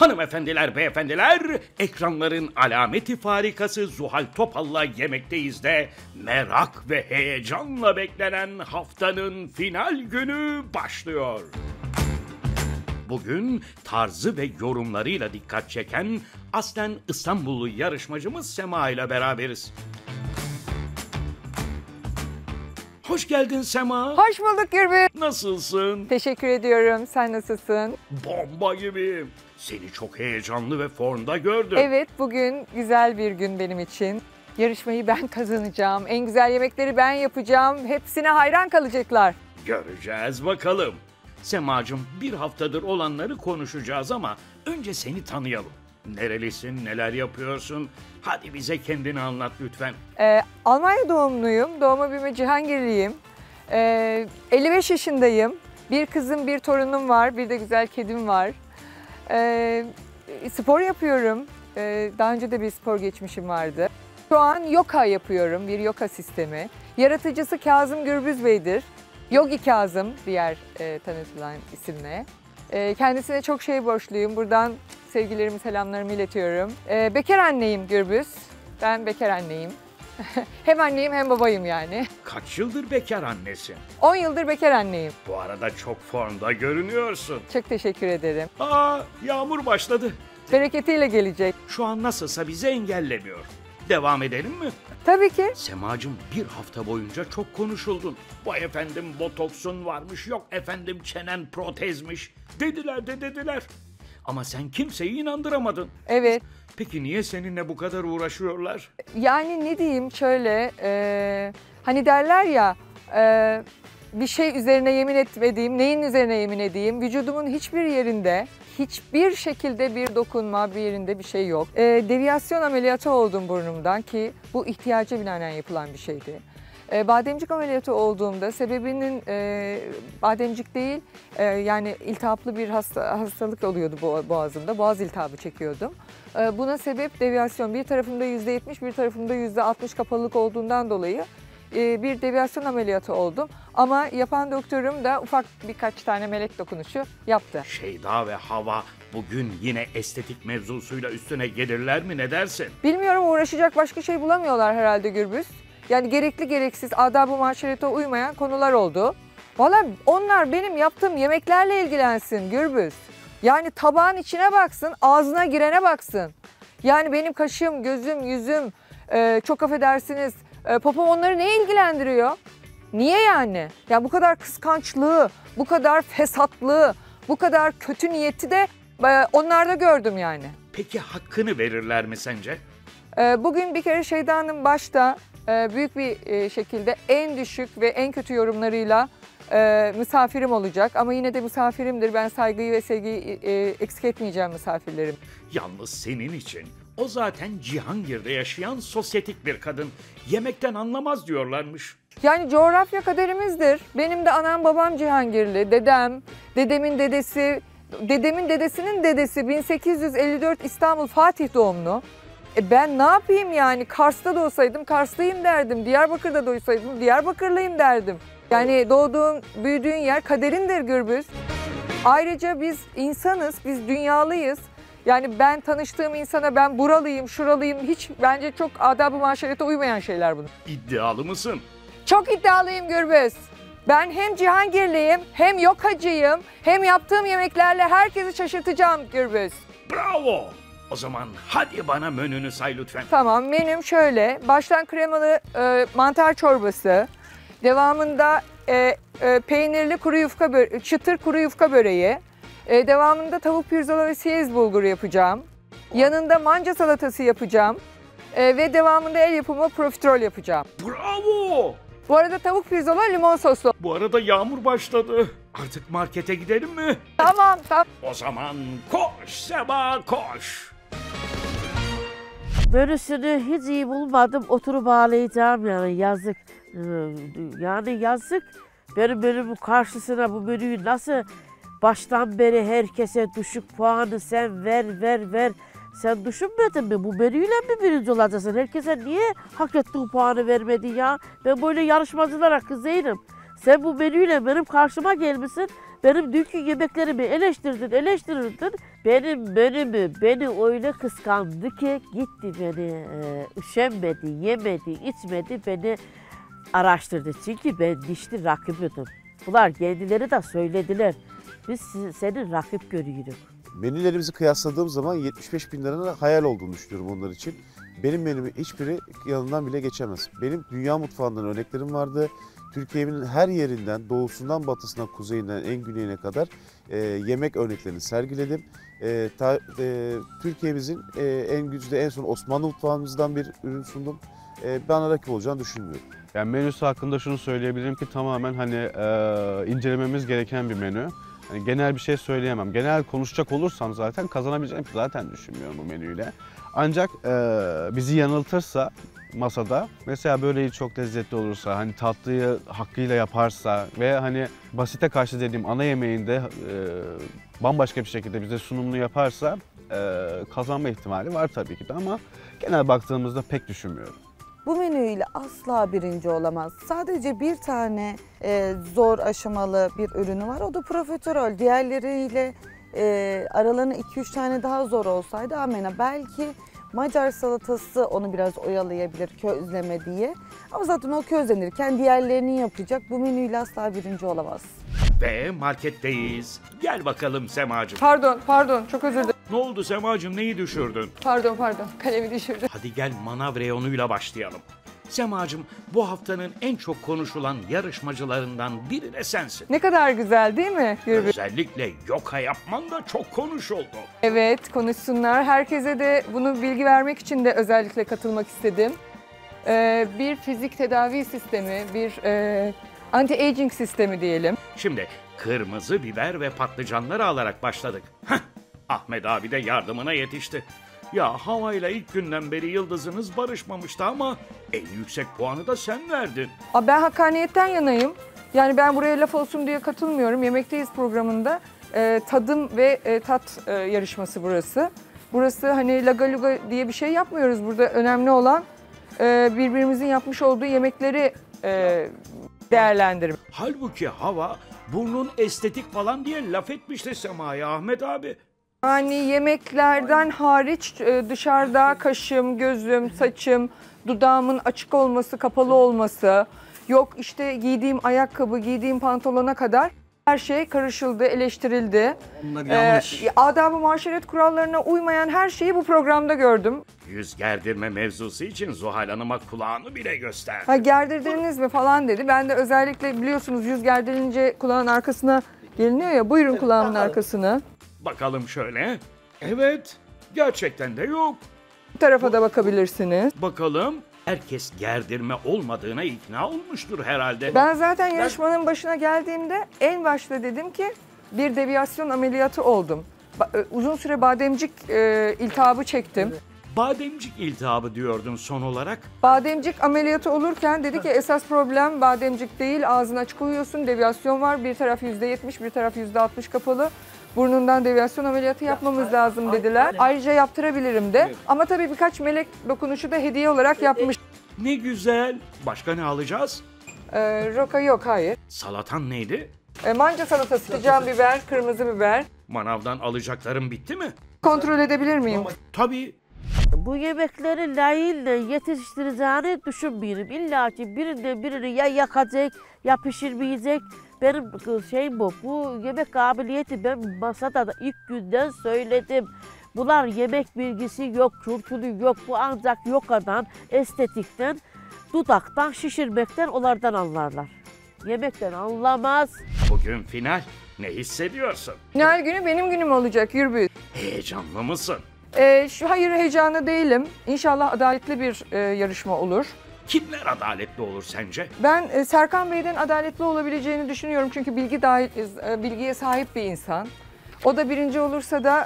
Hanımefendiler, beyefendiler, ekranların alameti farikası Zuhal Topal'la Yemekteyiz de merak ve heyecanla beklenen haftanın final günü başlıyor. Bugün tarzı ve yorumlarıyla dikkat çeken aslen İstanbullu yarışmacımız Sema ile beraberiz. Hoş geldin Sema. Hoş bulduk Gürbüz. Nasılsın? Teşekkür ediyorum. Sen nasılsın? Bomba gibi. Seni çok heyecanlı ve formda gördüm. Evet, bugün güzel bir gün benim için. Yarışmayı ben kazanacağım. En güzel yemekleri ben yapacağım. Hepsine hayran kalacaklar. Göreceğiz bakalım. Semacığım, bir haftadır olanları konuşacağız ama önce seni tanıyalım. Nerelisin, neler yapıyorsun? Hadi bize kendini anlat lütfen. Almanya doğumluyum. Doğma büyüme Cihangirliyim. 55 yaşındayım. Bir kızım, bir torunum var. Bir de güzel kedim var. Spor yapıyorum. Daha önce de bir spor geçmişim vardı. Şu an yoga yapıyorum. Bir yoga sistemi. Yaratıcısı Kazım Gürbüz Bey'dir. Yogi Kazım diğer tanıtılan isimle. Kendisine çok şey borçluyum. Buradan sevgilerimi, selamlarımı iletiyorum. Bekar anneyim Gürbüz. Ben bekar anneyim. Hem anneyim hem babayım yani. Kaç yıldır bekar annesin? 10 yıldır bekar anneyim. Bu arada çok formda görünüyorsun. Çok teşekkür ederim. Yağmur başladı. Bereketiyle gelecek. Şu an nasılsa bizi engellemiyor. Devam edelim mi? Tabii ki. Semacığım, bir hafta boyunca çok konuşuldun. Vay efendim botoksun varmış, yok efendim çenen protezmiş. Dediler. Ama sen kimseyi inandıramadın. Evet. Peki niye seninle bu kadar uğraşıyorlar? Yani ne diyeyim şöyle, hani derler ya bir şey üzerine yemin etmediğim, neyin üzerine yemin edeyim? Vücudumun hiçbir yerinde, hiçbir şekilde bir dokunma, bir yerinde bir şey yok. Deviyasyon ameliyatı oldum burnumdan ki bu ihtiyaca binaen yapılan bir şeydi. Bademcik ameliyatı olduğumda sebebinin bademcik değil, yani iltihaplı bir hastalık oluyordu boğazımda. Boğaz iltihabı çekiyordum. Buna sebep deviyasyon. Bir tarafımda %70, bir tarafımda %60 kapalılık olduğundan dolayı bir deviyasyon ameliyatı oldum. Ama yapan doktorum da ufak birkaç tane melek dokunuşu yaptı. Şeyda ve Hava bugün yine estetik mevzusuyla üstüne gelirler mi, ne dersin? Bilmiyorum, uğraşacak başka şey bulamıyorlar herhalde Gürbüz. Yani gerekli gereksiz adab-ı maşerete uymayan konular oldu. Valla onlar benim yaptığım yemeklerle ilgilensin Gürbüz. Yani tabağın içine baksın, ağzına girene baksın. Yani benim kaşım, gözüm, yüzüm, çok affedersiniz, popom onları ne ilgilendiriyor? Niye yani? Ya bu kadar kıskançlığı, bu kadar fesatlığı, bu kadar kötü niyeti de onlarda gördüm yani. Peki hakkını verirler mi sence? Bugün bir kere Şeyda Hanım başta büyük bir şekilde en düşük ve en kötü yorumlarıyla misafirim olacak. Ama yine de misafirimdir. Ben saygıyı ve sevgiyi eksik etmeyeceğim misafirlerim. Yalnız senin için o zaten Cihangir'de yaşayan sosyetik bir kadın. Yemekten anlamaz diyorlarmış. Yani coğrafya kaderimizdir. Benim de anam babam Cihangirli, dedem, dedemin dedesi, dedemin dedesinin dedesi 1854 İstanbul Fatih doğumlu. Ben ne yapayım yani? Kars'ta doğsaydım Karslıyım derdim. Diyarbakır'da doğsaydım Diyarbakırlıyım derdim. Yani doğduğun, büyüdüğün yer kaderindir Gürbüz. Ayrıca biz insanız, biz dünyalıyız. Yani ben tanıştığım insana ben buralıyım, şuralıyım, hiç bence çok adab-ı maşerete uymayan şeyler bunlar. İddialı mısın? Çok iddialıyım Gürbüz. Ben hem Cihangirliyim, hem yokacıyım, hem yaptığım yemeklerle herkesi şaşırtacağım Gürbüz. Bravo! O zaman hadi bana menünü say lütfen. Tamam, menüm şöyle. Baştan kremalı mantar çorbası. Devamında peynirli kuru yufka çıtır kuru yufka böreği. Devamında tavuk pirzola ve siyez bulguru yapacağım. Yanında manca salatası yapacağım. Ve devamında el yapımı profiterol yapacağım. Bravo! Bu arada tavuk pirzola limon soslu. Bu arada yağmur başladı. Artık markete gidelim mi? Tamam. O zaman koş Sema koş. Menüsünü hiç iyi bulmadım. Oturup ağlayacağım yani, yazık. Yani yazık. Benim menümün karşısına bu menüyü nasıl baştan beri herkese düşük puanı sen ver. Sen düşünmedin mi? Bu menüyle mi birinci olacaksın? Herkese niye hak ettiği puanı vermedin ya? Ben böyle yarışmacılara kızıyım. Sen bu menüyle benim karşıma gelmişsin. Benim dünkü yemeklerimi eleştirirdin. Benim menümü beni öyle kıskandı ki gitti beni üşenmedi, yemedi, içmedi, beni araştırdı. Çünkü ben dişli rakibiydim. Bunlar kendileri de söylediler. Biz seni rakip görüyoruz. Menülerimizi kıyasladığım zaman 75 bin liranın hayal olduğunu düşünüyorum onlar için. Benim menümün hiçbiri yanından bile geçemez. Benim dünya mutfağından örneklerim vardı. Türkiye'nin her yerinden, doğusundan batısından, kuzeyinden en güneyine kadar yemek örneklerini sergiledim. Türkiye'mizin en güçlü, en son Osmanlı mutfağımızdan bir ürün sundum. Bana rakip olacağını düşünmüyorum. Yani menüsü hakkında şunu söyleyebilirim ki tamamen hani incelememiz gereken bir menü. Hani genel bir şey söyleyemem. Genel konuşacak olursam zaten kazanabileceğimi zaten düşünmüyorum bu menüyle. Ancak bizi yanıltırsa masada, mesela böreği çok lezzetli olursa, hani tatlıyı hakkıyla yaparsa ve hani basite karşı dediğim ana yemeğinde bambaşka bir şekilde bize sunumunu yaparsa kazanma ihtimali var tabii ki de, ama genel baktığımızda pek düşünmüyorum. Bu menüyle asla birinci olamaz. Sadece bir tane zor aşamalı bir ürünü var. O da profiterol. Diğerleriyle aralarında 2-3 tane daha zor olsaydı amenna. Belki Macar salatası onu biraz oyalayabilir közleme diye. Ama zaten o közlenirken diğerlerini yapacak. Bu menüyle asla birinci olamaz. Ve marketteyiz. Gel bakalım Semacığım. Pardon, çok özür dilerim. Ne oldu Semacığım, neyi düşürdün? Pardon, kalemi düşürdüm. Hadi gel manav reyonuyla başlayalım. Semacığım, bu haftanın en çok konuşulan yarışmacılarından biri de sensin. Ne kadar güzel değil mi Gürbüz? Özellikle yoga yapman da çok konuşuldu. Evet, konuşsunlar. Herkese de bunu bilgi vermek için de özellikle katılmak istedim. Bir fizik tedavi sistemi, bir anti-aging sistemi diyelim. Şimdi kırmızı biber ve patlıcanları alarak başladık. Heh, Ahmet abi de yardımına yetişti. Ya havayla ilk günden beri yıldızınız barışmamıştı ama en yüksek puanı da sen verdin. Ben hakkaniyetten yanayım. Yani ben buraya laf olsun diye katılmıyorum. Yemekteyiz programında. Tadım ve tat yarışması burası. Burası hani laga luga diye bir şey yapmıyoruz. Burada önemli olan birbirimizin yapmış olduğu yemekleri değerlendirmek. Halbuki hava burnun estetik falan diye laf etmişti Sema'ya Ahmet abi. Yani yemeklerden hariç dışarıda kaşım, gözüm, saçım, dudağımın açık olması, kapalı olması, yok işte giydiğim ayakkabı, giydiğim pantolona kadar her şey karışıldı, eleştirildi. Bunlar yanlış. Adab-ı muaşeret kurallarına uymayan her şeyi bu programda gördüm. Yüz gerdirme mevzusu için Zuhal Hanım'a kulağını bile gösterdi. Ha, gerdirdiniz mi falan dedi. Ben de özellikle biliyorsunuz yüz gerdirilince kulağın arkasına geliniyor ya, buyurun kulağımın arkasını. Bakalım şöyle. Evet, gerçekten de yok. Bu tarafa da bakabilirsiniz. Bakalım. Herkes gerdirme olmadığına ikna olmuştur herhalde. Ben zaten yarışmanın başına geldiğimde en başta dedim ki bir deviyasyon ameliyatı oldum. Uzun süre bademcik iltihabı çektim. Bademcik iltihabı diyordun son olarak. Bademcik ameliyatı olurken dedi ki esas problem bademcik değil, ağzın açık uyuyorsun, deviyasyon var. Bir taraf %70, bir taraf %60 kapalı. Burnundan deviyasyon ameliyatı yapmamız lazım dediler. Ayrıca yaptırabilirim de. Ama tabii birkaç melek dokunuşu da hediye olarak yapmış. Ne güzel. Başka ne alacağız? Roka yok, hayır. Salatan neydi? Manca salatası, sıcağın biber, kırmızı biber. Manavdan alacaklarım bitti mi? Kontrol edebilir miyim? Tabii. Bu yemekleri layığıyla yetiştireceğini düşünmüyorum. İlla ki birini ya yakacak ya pişirmeyecek. Benim şeyim bu. Bu yemek kabiliyeti ben masada da ilk günden söyledim. Bunlar yemek bilgisi yok, kültürü yok. Bu ancak yokadan, estetikten, dudaktan, şişirmekten onlardan anlarlar. Yemekten anlamaz. Bugün final. Ne hissediyorsun? Final günü benim günüm olacak Gürbüz. Heyecanlı mısın? Hayır, heyecanlı değilim. İnşallah adaletli bir yarışma olur. Kimler adaletli olur sence? Ben Serkan Bey'den adaletli olabileceğini düşünüyorum. Çünkü bilgiye sahip bir insan. O da birinci olursa da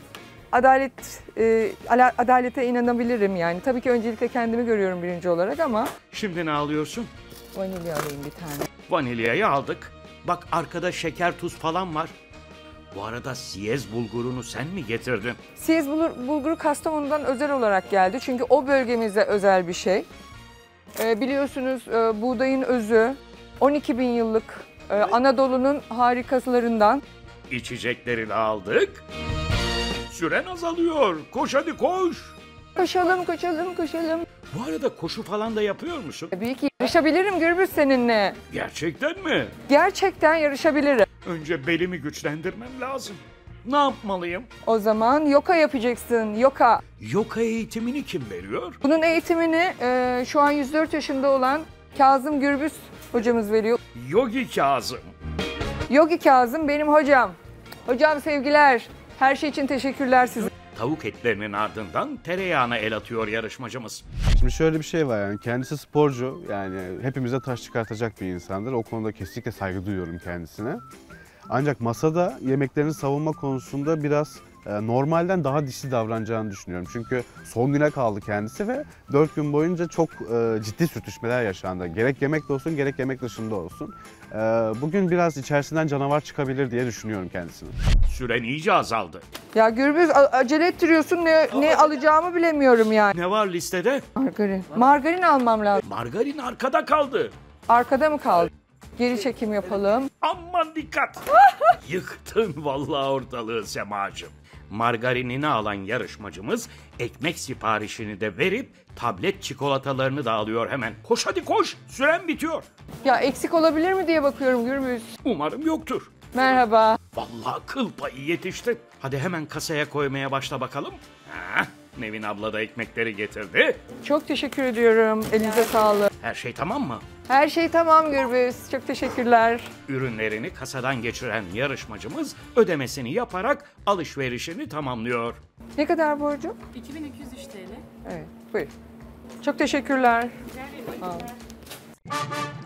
adalete inanabilirim yani. Tabii ki öncelikle kendimi görüyorum birinci olarak ama. Şimdi ne alıyorsun? Vanilya alayım bir tane. Vanilyayı aldık. Bak arkada şeker, tuz falan var. Bu arada siyez bulgurunu sen mi getirdin? Siyez bulguru Kastamonu'dan özel olarak geldi. Çünkü o bölgemize özel bir şey. Biliyorsunuz buğdayın özü 12.000 yıllık Anadolu'nun harikasılarından. İçecekleri de aldık. Süren azalıyor. Koş hadi koş. Koşalım, koşalım, koşalım. Bu arada koşu falan da yapıyor musun? Tabii ki yarışabilirim Gürbüz seninle. Gerçekten mi? Gerçekten yarışabilirim. Önce belimi güçlendirmem lazım. Ne yapmalıyım? O zaman yoga yapacaksın, yoga. Yoga eğitimini kim veriyor? Bunun eğitimini şu an 104 yaşında olan Kazım Gürbüz hocamız veriyor. Yogi Kazım. Yogi Kazım benim hocam. Hocam sevgiler. Her şey için teşekkürler size. Tavuk etlerinin ardından tereyağına el atıyor yarışmacımız. Şimdi şöyle bir şey var, yani kendisi sporcu, yani hepimize taş çıkartacak bir insandır. O konuda kesinlikle saygı duyuyorum kendisine. Ancak masada yemeklerini savunma konusunda biraz normalden daha dişli davranacağını düşünüyorum. Çünkü son güne kaldı kendisi ve 4 gün boyunca çok ciddi sürtüşmeler yaşandı. Gerek yemekte olsun, gerek yemek dışında olsun. Bugün biraz içerisinden canavar çıkabilir diye düşünüyorum kendisini. Süren iyice azaldı. Ya Gürbüz acele ettiriyorsun, ne alacağımı bilemiyorum yani. Ne var listede? Margarin. Margarin almam lazım. Margarin arkada kaldı. Arkada mı kaldı? Geri çekim yapalım. Aman dikkat. Yıktın vallahi ortalığı Semacığım. Margarinini alan yarışmacımız ekmek siparişini de verip tablet çikolatalarını da alıyor hemen. Koş hadi koş. Süren bitiyor. Ya eksik olabilir mi diye bakıyorum Gürbüz. Umarım yoktur. Merhaba. Vallahi kıl payı yetişti. Hadi hemen kasaya koymaya başla bakalım. Nevin abla da ekmekleri getirdi. Çok teşekkür ediyorum. Elinize sağlık. Her şey tamam mı? Her şey tamam Gürbüz. Çok teşekkürler. Ürünlerini kasadan geçiren yarışmacımız ödemesini yaparak alışverişini tamamlıyor. Ne kadar borcum? 2203 TL. Evet, buyur. Çok teşekkürler. Rica ederim. Sağ olun.